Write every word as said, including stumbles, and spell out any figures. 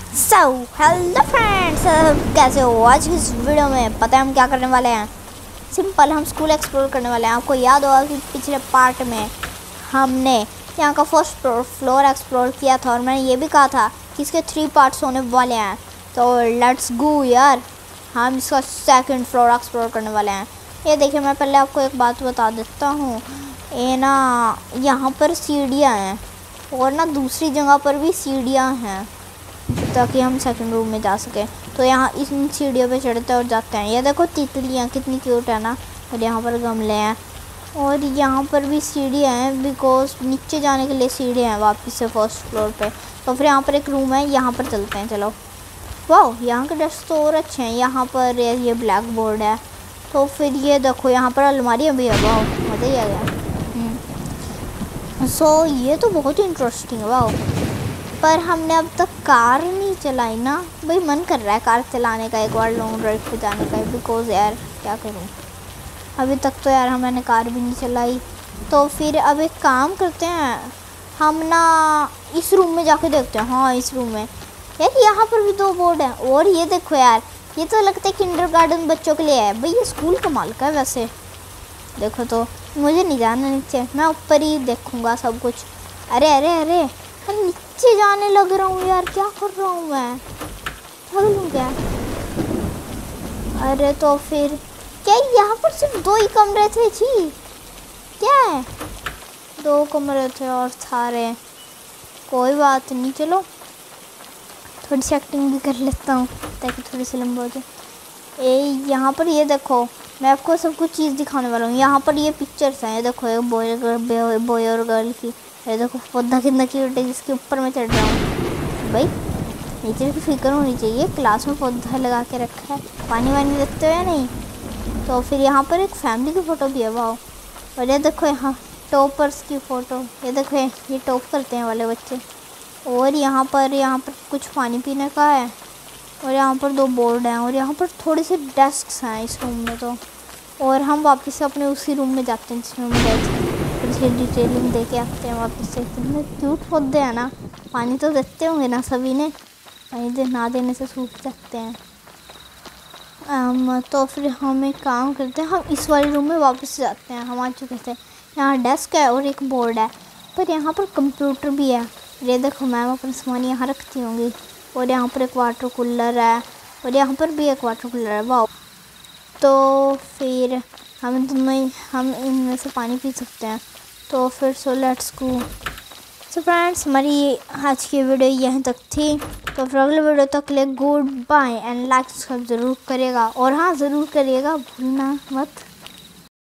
So hello friends, कैसे हो? आज की इस वीडियो में पता है हम क्या करने वाले हैं। सिंपल, हम स्कूल एक्सप्लोर करने वाले हैं। आपको याद होगा कि पिछले पार्ट में हमने यहाँ का फर्स्ट फ्लोर एक्सप्लोर किया था और मैंने ये भी कहा था कि इसके थ्री पार्ट्स होने वाले हैं। तो लेट्स गो यार, हम इसका सेकंड फ्लोर एक्सप्लोर करने वाले हैं। ये देखिए, मैं पहले आपको एक बात बता देता हूँ। ये ना, यहाँ पर सीढ़ियाँ हैं और ना दूसरी जगह पर भी सीढ़ियाँ हैं ताकि हम सेकंड रूम में जा सकें। तो यहाँ इन सीढ़ियों पे चढ़ते और जाते हैं। ये देखो तितलियाँ कितनी क्यूट है ना। और यहाँ पर गमले हैं और यहाँ पर भी सीढ़ियाँ हैं, बिकॉज नीचे जाने के लिए सीढ़ियाँ हैं वापस से फर्स्ट फ्लोर पे। तो फिर यहाँ पर एक रूम है, यहाँ पर चलते हैं। चलो, वाह, यहाँ के डेस्क तो और अच्छे हैं। यहाँ पर ये ब्लैक बोर्ड है। तो फिर ये देखो, यहाँ पर अलमारियाँ भी है। वाह, मज़ा ही आ गया। सो so, ये तो बहुत ही इंटरेस्टिंग है। वाह, पर हमने अब तक कार नहीं चलाई ना। भाई मन कर रहा है कार चलाने का, एक बार लॉन्ग ड्राइव पे जाने का। बिकॉज़ यार क्या करूँ, अभी तक तो यार हमने कार भी नहीं चलाई। तो फिर अब एक काम करते हैं, हम ना इस रूम में जाके देखते हैं। हाँ, इस रूम में यार, यहाँ पर भी दो बोर्ड हैं। और ये देखो यार, ये तो लगता है किंडरगार्टन बच्चों के लिए है। भाई ये स्कूल कमाल का है वैसे। देखो, तो मुझे नहीं जाना नीचे, मैं ऊपर ही देखूँगा सब कुछ। अरे अरे अरे नीचे जाने लग रहा हूँ यार, क्या कर रहा हूँ मैं, थक लूँ क्या? अरे तो फिर क्या यहाँ पर सिर्फ दो ही कमरे थे? जी क्या है, दो कमरे थे और सारे, कोई बात नहीं। चलो थोड़ी सी एक्टिंग भी कर लेता हूँ ताकि थोड़ी सी लंबा हो जाए। ए यहाँ पर ये देखो, मैं आपको सब कुछ चीज़ दिखाने वाला हूँ। यहाँ पर ये पिक्चर्स हैं। ये देखो, एक बॉय गर्ल बॉय और गर्ल की। ये देखो पौधा कितना क्यूट है जिसके ऊपर मैं चढ़ रहा हूँ। भाई नेचर की फिक्र होनी चाहिए। क्लास में पौधा लगा के रखा है, पानी वानी देते हुए नहीं। तो फिर यहाँ पर एक फैमिली की फ़ोटो भी है। वाह, और ये देखो यहाँ टॉपर्स की फ़ोटो। ये देखो, ये टॉप करते हैं वाले बच्चे। और यहाँ पर यहाँ पर कुछ पानी पीने का है। और यहाँ पर दो बोर्ड हैं और यहाँ पर थोड़े से डेस्क हैं इस रूम में। तो और हम वापस से अपने उसी रूम में जाते हैं जिस रूम में गए थे। फिर डिटेलिंग दे के आते हैं वापस से। कितने क्यूट पौधे हैं ना। पानी तो देते होंगे ना सभी ने, पानी दे ना देने से सूख सकते हैं। um, तो फिर हम एक काम करते हैं, हम इस वाले रूम में वापस जाते हैं। हम आ चुके थे। यहाँ डेस्क है और एक बोर्ड है, पर यहाँ पर कंप्यूटर भी है। ये देखो, मैम अपना सामान यहाँ रखती होंगी। और यहाँ पर एक वाटर कूलर है और यहाँ पर भी एक वाटर कूलर है। वाह, तो फिर हम दोनों हम इनमें से पानी पी सकते हैं। तो फिर so let's go. So friends, हमारी आज की वीडियो यहीं तक थी। तो फिर अगले वीडियो तक ले goodbye and like subscribe ज़रूर करिएगा। और हाँ, ज़रूर करिएगा, भूलना मत।